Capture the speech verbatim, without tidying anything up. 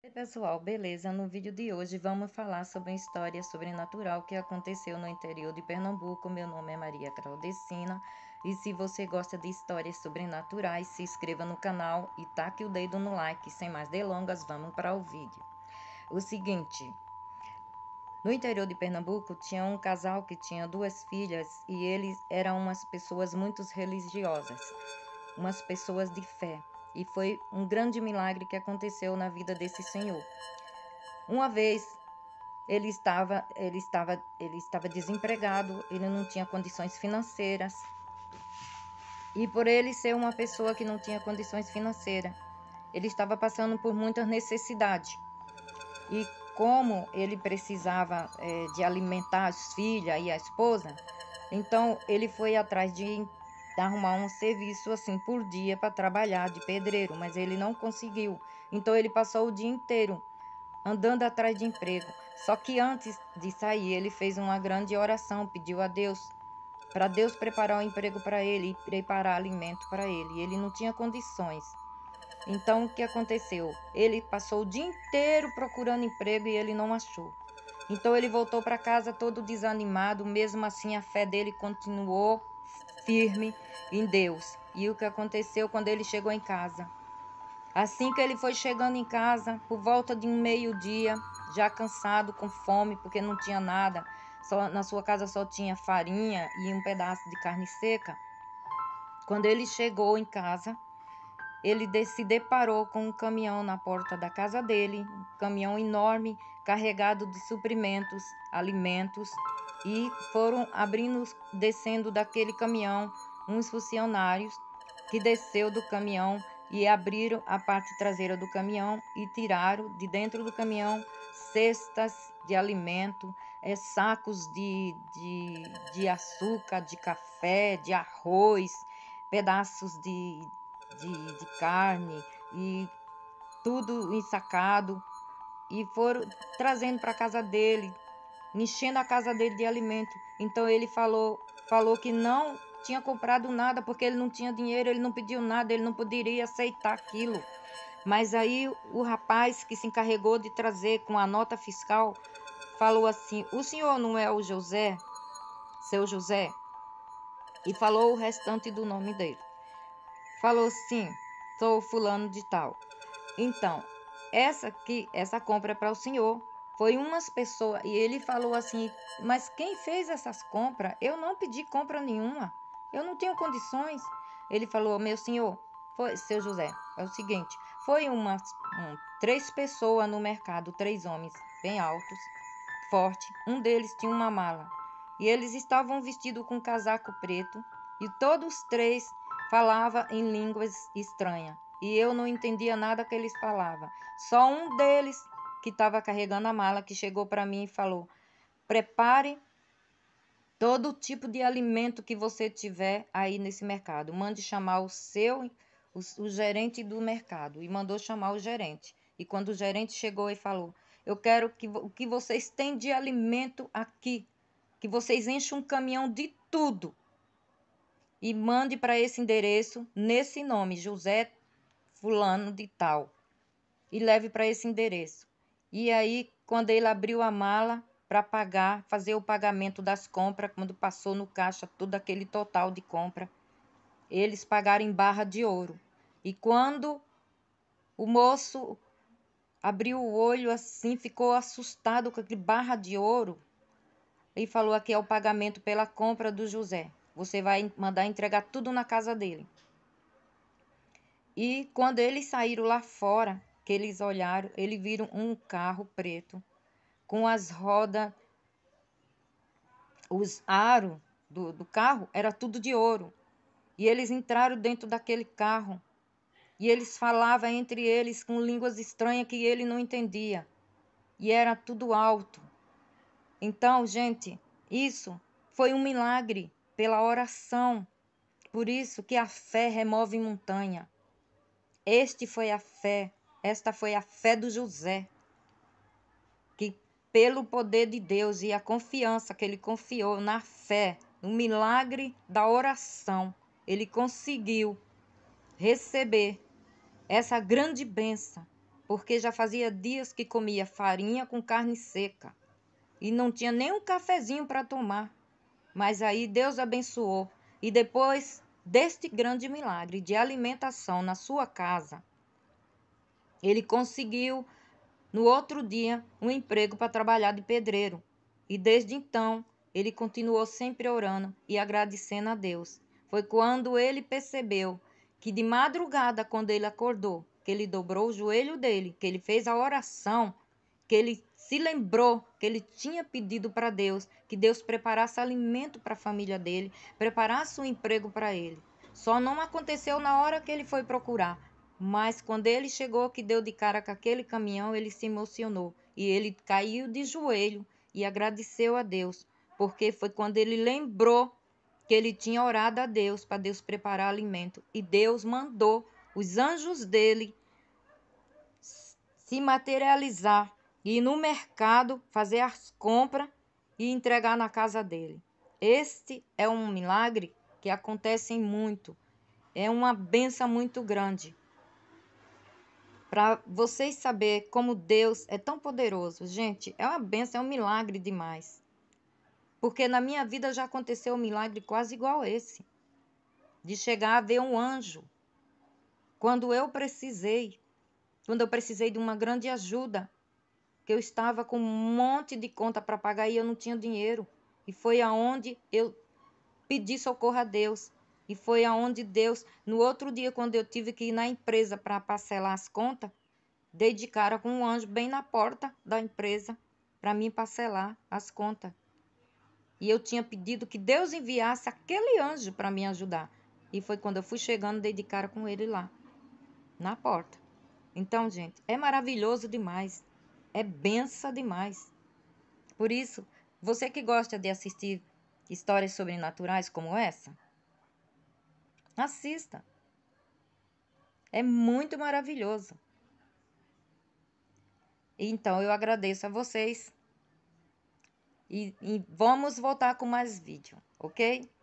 Oi, pessoal, beleza? No vídeo de hoje vamos falar sobre uma história sobrenatural que aconteceu no interior de Pernambuco. Meu nome é Maria Claudecina e se você gosta de histórias sobrenaturais, se inscreva no canal e taque o dedo no like. Sem mais delongas, vamos para o vídeo. O seguinte, no interior de Pernambuco tinha um casal que tinha duas filhas e eles eram umas pessoas muito religiosas, umas pessoas de fé. E foi um grande milagre que aconteceu na vida desse senhor. Uma vez ele estava, ele estava, ele estava desempregado, ele não tinha condições financeiras. E por ele ser uma pessoa que não tinha condições financeiras, ele estava passando por muitas necessidades. E como ele precisava é, de alimentar as filhas e a esposa, então ele foi atrás de arrumar um serviço assim por dia para trabalhar de pedreiro, mas ele não conseguiu. Então ele passou o dia inteiro andando atrás de emprego. Só que antes de sair, ele fez uma grande oração, pediu a Deus para Deus preparar um emprego para ele e preparar alimento para ele. E ele não tinha condições. Então o que aconteceu? Ele passou o dia inteiro procurando emprego e ele não achou. Então ele voltou para casa todo desanimado, mesmo assim a fé dele continuou firme em Deus. E o que aconteceu quando ele chegou em casa? Assim que ele foi chegando em casa, por volta de um meio-dia, já cansado, com fome, porque não tinha nada, só, na sua casa só tinha farinha e um pedaço de carne seca. Quando ele chegou em casa, ele se deparou com um caminhão na porta da casa dele, um caminhão enorme, carregado de suprimentos, alimentos, e foram abrindo, descendo daquele caminhão, uns funcionários que desceu do caminhão e abriram a parte traseira do caminhão e tiraram de dentro do caminhão cestas de alimento, é, sacos de, de, de açúcar, de café, de arroz, pedaços de, de, de carne e tudo ensacado, e foram trazendo para a casa dele, enchendo a casa dele de alimento. Então ele falou, falou que não tinha comprado nada porque ele não tinha dinheiro, ele não pediu nada, ele não poderia aceitar aquilo. Mas aí o rapaz que se encarregou de trazer com a nota fiscal falou assim: o senhor não é o José, seu José? E falou o restante do nome dele. Falou: sim, sou fulano de tal. Então, essa aqui, essa compra é para o senhor. Foi umas pessoas, e ele falou assim: mas quem fez essas compras? Eu não pedi compra nenhuma, eu não tenho condições. Ele falou: meu senhor, foi, seu José, é o seguinte, foi umas um, três pessoas no mercado, três homens bem altos, forte. Um deles tinha uma mala, e eles estavam vestidos com um casaco preto, e todos os três falavam em línguas estranhas. E eu não entendia nada que eles falavam. Só um deles, que estava carregando a mala, que chegou para mim e falou: prepare todo tipo de alimento que você tiver aí nesse mercado. Mande chamar o seu, o, o gerente do mercado. E mandou chamar o gerente. E quando o gerente chegou e falou: eu quero que o que vocês têm de alimento aqui, que vocês enchem um caminhão de tudo e mande para esse endereço, nesse nome, José fulano de tal, e leve para esse endereço. E aí, quando ele abriu a mala para pagar, fazer o pagamento das compras, quando passou no caixa todo aquele total de compra, eles pagaram em barra de ouro. E quando o moço abriu o olho assim, ficou assustado com aquele barra de ouro, e falou: aqui é o pagamento pela compra do José. Você vai mandar entregar tudo na casa dele. E quando eles saíram lá fora, que eles olharam, eles viram um carro preto com as rodas, os aros do, do carro era tudo de ouro. E eles entraram dentro daquele carro e eles falavam entre eles com línguas estranhas que ele não entendia. E era tudo alto. Então, gente, isso foi um milagre pela oração. Por isso que a fé remove montanha. Este foi a fé, esta foi a fé do José, que pelo poder de Deus e a confiança que ele confiou na fé, no milagre da oração, ele conseguiu receber essa grande bênção porque já fazia dias que comia farinha com carne seca e não tinha nem um cafezinho para tomar. Mas aí Deus abençoou, e depois deste grande milagre de alimentação na sua casa, ele conseguiu no outro dia um emprego para trabalhar de pedreiro. E desde então ele continuou sempre orando e agradecendo a Deus. Foi quando ele percebeu que de madrugada, quando ele acordou, que ele dobrou o joelho dele, que ele fez a oração, que ele se lembrou que ele tinha pedido para Deus, que Deus preparasse alimento para a família dele, preparasse um emprego para ele. Só não aconteceu na hora que ele foi procurar, mas quando ele chegou, que deu de cara com aquele caminhão, ele se emocionou e ele caiu de joelho e agradeceu a Deus, porque foi quando ele lembrou que ele tinha orado a Deus para Deus preparar alimento, e Deus mandou os anjos dele se materializar e ir no mercado fazer as compras e entregar na casa dele. Este é um milagre que acontece muito, é uma bênção muito grande. Para vocês saberem como Deus é tão poderoso, gente, é uma bênção, é um milagre demais. Porque na minha vida já aconteceu um milagre quase igual a esse, de chegar a ver um anjo. Quando eu precisei, quando eu precisei de uma grande ajuda, que eu estava com um monte de conta para pagar e eu não tinha dinheiro. E foi aonde eu pedi socorro a Deus. E foi aonde Deus, no outro dia, quando eu tive que ir na empresa para parcelar as contas, dei de cara com um anjo bem na porta da empresa para mim parcelar as contas. E eu tinha pedido que Deus enviasse aquele anjo para me ajudar. E foi quando eu fui chegando, dei de cara com ele lá, na porta. Então, gente, é maravilhoso demais. É benção demais. Por isso, você que gosta de assistir histórias sobrenaturais como essa, assista. É muito maravilhoso. Então, eu agradeço a vocês. E, e vamos voltar com mais vídeo, ok?